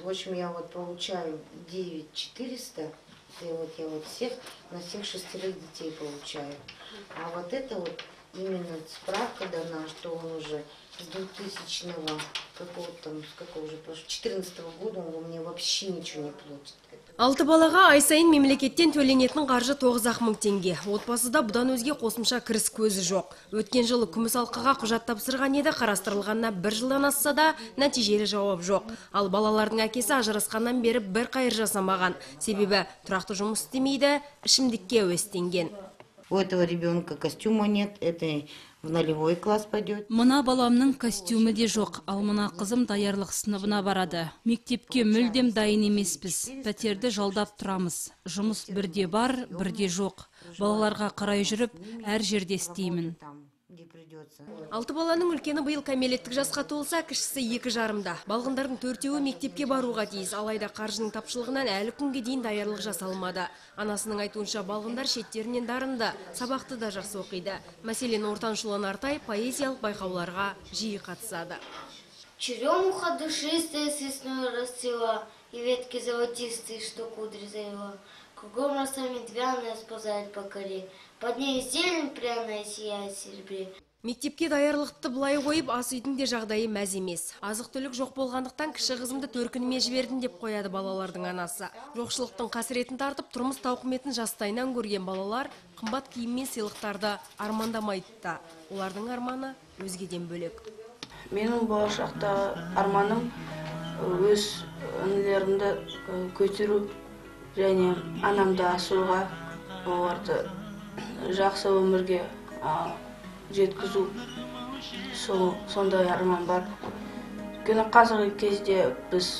В общем, я вот получаю 9400, и вот я вот на всех 6 детей получаю. А вот это вот именно справка дана, что он уже с 2000-го, с какого же, 14-го года он мне вообще ничего не платит. 6 балаға ай сайын мемлекеттен төленетін қаржы 9 мың теңге. Отбасыда бұдан өзге қосымша кіріс көзі жоқ. Өткен жылы күміс алқаға құжат тапсырған еді, қарастырылғанына 1 жылдан асса да нәтижелі жауап жоқ. Ал балалардың әкесі ажырасқаннан бері бір қайыр жасамаған. Себебі тұрақты жұмыс істемейді, ішімдікке әуестенген. У этого ребенка костюма нет, это в нулевой класс пойдет. Мына баламның костюмы де жоқ, ал мына қызым даярлық сыныбына барады. Мектепке мүлдем дайын емеспіз. Пәтерді жалдап тұрамыз. Жұмыс бірде бар, бірде жоқ. Балаларға қарай жүріп, әр жерде істеймін. 6 баланың үлкені биыл кәмелеттік жасқа толса, кішісі 2,5-да. Балғындардың 4-еуі мектепке баруға тиіс, алайда қаржының тапшылығынан әлі күнге дейін даярлық жасалмады. Анасының айтуынша балғындар шеттерінен дарынды, сабақты да жақсы оқиды. Мәселен, Ортаншыл Нартай поэзиялық байқауларға жиі қатысады. Черемуха душистая с весной расцвела, и ветки золотистые, что кудри завела. Кругом роса медвяная сползает по коре, под ней зелень пряная сияет в серебре. Мектепке даярлықты бұлай қойып, ас үйдің де жағдайы мәз емес. Азық-түлік жоқ болғандықтан кіші қызымды төркініме жібердім деп қояды балалардың анасы. Жоқшылықтың қасіретін тартып, тұрмыс тауқыметін жастайынан көрген балалар қымбат киім мен сыйлықтарды армандамайды да. Олардың арманы өзгеден бөлек. Менің болашақта арманым өз інілерімді көтеру және анамды асыруға, оларды жақсы өмірге жеткізу, сондай арман бар. Өйткені қазіргі кезде біз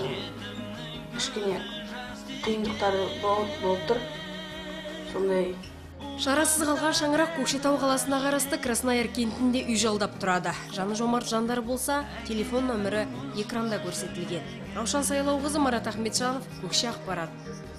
кішкене қиындықтары болып тұр. Сондай. Шарасыз қалған шаңырақ Көкшетау қаласына қарасты Краснояр кентінде үй жалдап тұрады. Жаны жомарт жандар болса, телефон нөмірі экранда көрсетілген. Раушан Сайлауқызы, Марат Ахметжанов, Көкше ақпарат.